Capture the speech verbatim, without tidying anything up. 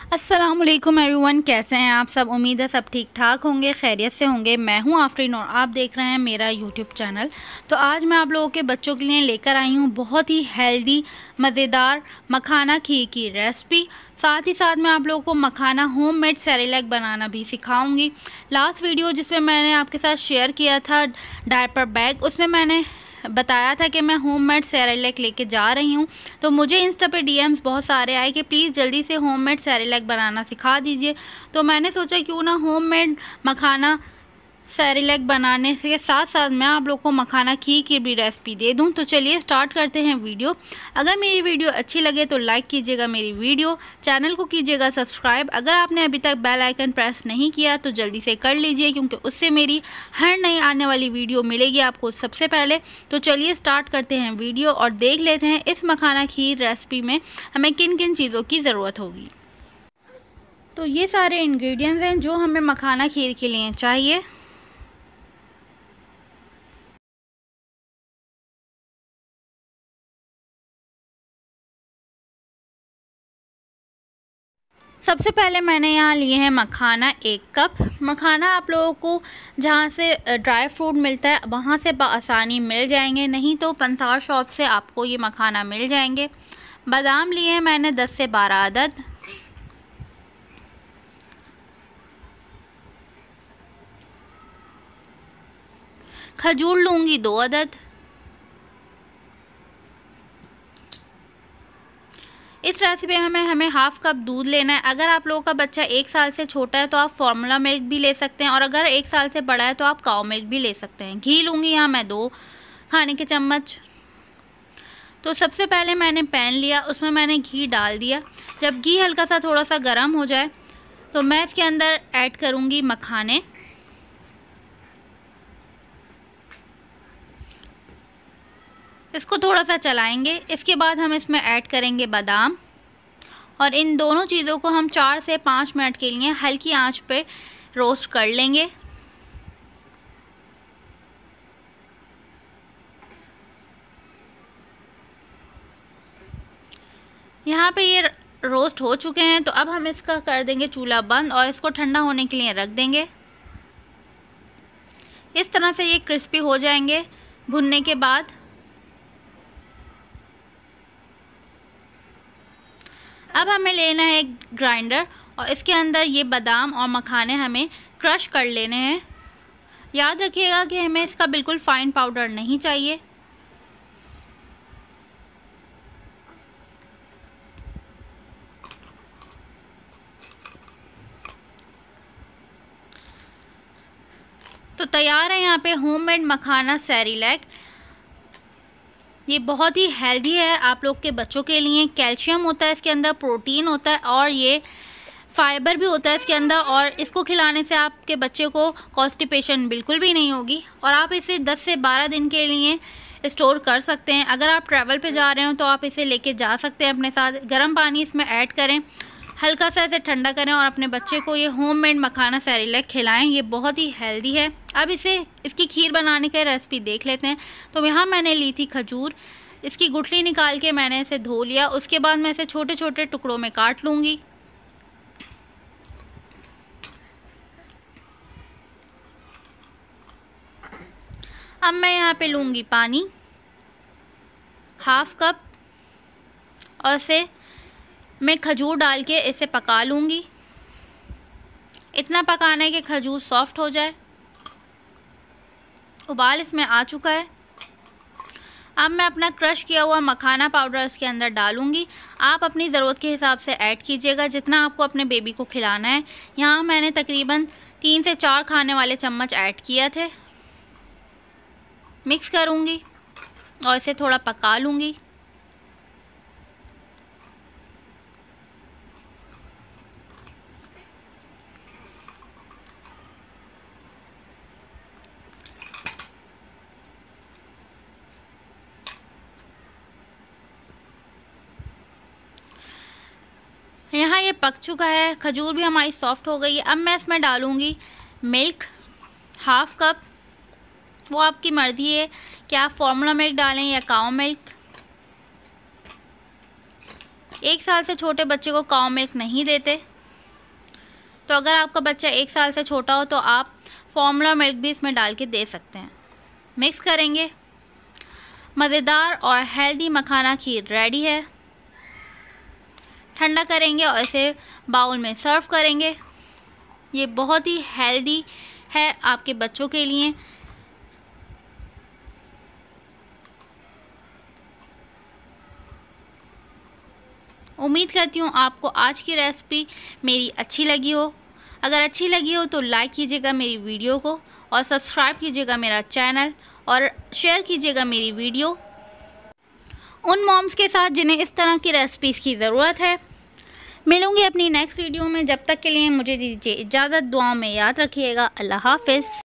अस्सलाम वालेकुम एवरीवन, कैसे हैं आप सब। उम्मीद है सब ठीक ठाक होंगे, खैरियत से होंगे। मैं हूं आफरीन और आप देख रहे हैं मेरा यूट्यूब चैनल। तो आज मैं आप लोगों के बच्चों के लिए लेकर आई हूं बहुत ही हेल्दी मज़ेदार मखाना खीर की रेसिपी। साथ ही साथ मैं आप लोगों को मखाना होममेड सेरेलैक बनाना भी सिखाऊंगी। लास्ट वीडियो जिसमें मैंने आपके साथ शेयर किया था डायपर बैग, उसमें मैंने बताया था कि मैं होममेड सेरेलैक लेके जा रही हूँ। तो मुझे इंस्टा पे डीएम्स बहुत सारे आए कि प्लीज़ जल्दी से होममेड सेरेलैक बनाना सिखा दीजिए। तो मैंने सोचा क्यों ना होममेड मखाना सेरेलैक बनाने के साथ साथ मैं आप लोग को मखाना खीर की भी रेसिपी दे दूं। तो चलिए स्टार्ट करते हैं वीडियो। अगर मेरी वीडियो अच्छी लगे तो लाइक कीजिएगा मेरी वीडियो, चैनल को कीजिएगा सब्सक्राइब। अगर आपने अभी तक बेल आइकन प्रेस नहीं किया तो जल्दी से कर लीजिए, क्योंकि उससे मेरी हर नई आने वाली वीडियो मिलेगी आपको सबसे पहले। तो चलिए स्टार्ट करते हैं वीडियो और देख लेते हैं इस मखाना खीर रेसिपी में हमें किन किन चीज़ों की ज़रूरत होगी। तो ये सारे इंग्रेडिएंट्स हैं जो हमें मखाना खीर के लिए चाहिए। सबसे पहले मैंने यहाँ लिए हैं मखाना एक कप। मखाना आप लोगों को जहाँ से ड्राई फ्रूट मिलता है वहाँ से आसानी मिल जाएंगे, नहीं तो पंसार शॉप से आपको ये मखाना मिल जाएंगे। बादाम लिए हैं मैंने दस से बारह अदद। खजूर लूँगी दो अदद। इस रेसिपी में हमें हाफ़ कप दूध लेना है। अगर आप लोगों का बच्चा एक साल से छोटा है तो आप फार्मूला मिल्क भी ले सकते हैं, और अगर एक साल से बड़ा है तो आप काऊ मिल्क भी ले सकते हैं। घी लूँगी यहाँ मैं दो खाने के चम्मच। तो सबसे पहले मैंने पैन लिया, उसमें मैंने घी डाल दिया। जब घी हल्का सा थोड़ा सा गर्म हो जाए तो मैं इसके अंदर ऐड करूँगी मखाने। इसको थोड़ा सा चलाएंगे। इसके बाद हम इसमें ऐड करेंगे बादाम, और इन दोनों चीज़ों को हम चार से पाँच मिनट के लिए हल्की आंच पे रोस्ट कर लेंगे। यहाँ पे ये रोस्ट हो चुके हैं, तो अब हम इसका कर देंगे चूल्हा बंद और इसको ठंडा होने के लिए रख देंगे। इस तरह से ये क्रिस्पी हो जाएंगे भुनने के बाद। अब हमें लेना है एक ग्राइंडर और इसके अंदर ये बादाम और मखाने हमें क्रश कर लेने हैं। याद रखिएगा कि हमें इसका बिल्कुल फाइन पाउडर नहीं चाहिए। तो तैयार है यहाँ पे होममेड मखाना सेरेलैक। ये बहुत ही हेल्दी है आप लोग के बच्चों के लिए। कैल्शियम होता है इसके अंदर, प्रोटीन होता है और ये फाइबर भी होता है इसके अंदर, और इसको खिलाने से आपके बच्चे को कॉन्स्टिपेशन बिल्कुल भी नहीं होगी। और आप इसे दस से बारह दिन के लिए स्टोर कर सकते हैं। अगर आप ट्रैवल पे जा रहे हो तो आप इसे लेके जा सकते हैं अपने साथ। गर्म पानी इसमें ऐड करें, हल्का सा इसे ठंडा करें और अपने बच्चे को ये होममेड मखाना सेरेलैक खिलाएं। ये बहुत ही हेल्दी है। अब इसे इसकी खीर बनाने की रेसिपी देख लेते हैं। तो यहाँ मैंने ली थी खजूर, इसकी गुठली निकाल के मैंने इसे धो लिया। उसके बाद मैं इसे छोटे छोटे टुकड़ों में काट लूँगी। अब मैं यहाँ पे लूँगी पानी हाफ कप, और इसे मैं खजूर डाल के इसे पका लूँगी। इतना पकाना है कि खजूर सॉफ्ट हो जाए। उबाल इसमें आ चुका है। अब मैं अपना क्रश किया हुआ मखाना पाउडर इसके अंदर डालूँगी। आप अपनी ज़रूरत के हिसाब से ऐड कीजिएगा जितना आपको अपने बेबी को खिलाना है। यहाँ मैंने तकरीबन तीन से चार खाने वाले चम्मच ऐड किए थे। मिक्स करूँगी और इसे थोड़ा पका लूँगी। यहाँ ये पक चुका है, खजूर भी हमारी सॉफ्ट हो गई है। अब मैं इसमें डालूँगी मिल्क हाफ कप। वो आपकी मर्ज़ी है कि आप फार्मूला मिल्क डालें या काऊ मिल्क। एक साल से छोटे बच्चे को काऊ मिल्क नहीं देते। तो अगर आपका बच्चा एक साल से छोटा हो तो आप फॉर्मूला मिल्क भी इसमें डाल के दे सकते हैं। मिक्स करेंगे। मज़ेदार और हेल्दी मखाना खीर रेडी है। ठंडा करेंगे और इसे बाउल में सर्व करेंगे। ये बहुत ही हेल्दी है आपके बच्चों के लिए। उम्मीद करती हूँ आपको आज की रेसिपी मेरी अच्छी लगी हो। अगर अच्छी लगी हो तो लाइक कीजिएगा मेरी वीडियो को और सब्सक्राइब कीजिएगा मेरा चैनल और शेयर कीजिएगा मेरी वीडियो उन मॉम्स के साथ जिन्हें इस तरह की रेसिपीज़ की ज़रूरत है। मिलूँगी अपनी नेक्स्ट वीडियो में। जब तक के लिए मुझे दीजिए इजाज़त। दुआओं में याद रखिएगा। अल्लाह हाफ़िज़।